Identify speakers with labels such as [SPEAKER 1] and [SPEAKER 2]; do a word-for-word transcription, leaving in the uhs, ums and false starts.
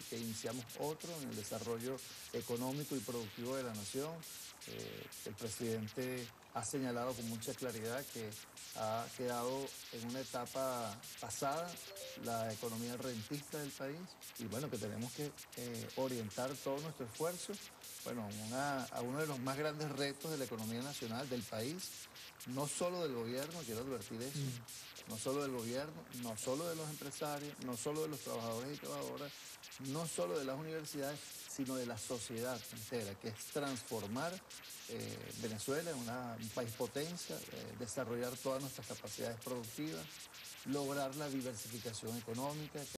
[SPEAKER 1] que iniciamos otro en el desarrollo económico y productivo de la nación. Eh, el presidente ha señalado con mucha claridad que ha quedado en una etapa pasada la economía rentista del país y bueno, que tenemos que eh, orientar todo nuestro esfuerzo, bueno, una, a uno de los más grandes retos de la economía nacional, del país, no solo del gobierno, quiero advertir eso,
[SPEAKER 2] Mm,
[SPEAKER 1] no solo del gobierno, no solo de los empresarios, no solo de los trabajadores y trabajadoras, no solo de las universidades, sino de la sociedad entera, que es transformar eh, Venezuela en una- un país potencia, eh, desarrollar todas nuestras capacidades productivas, lograr la diversificación económica.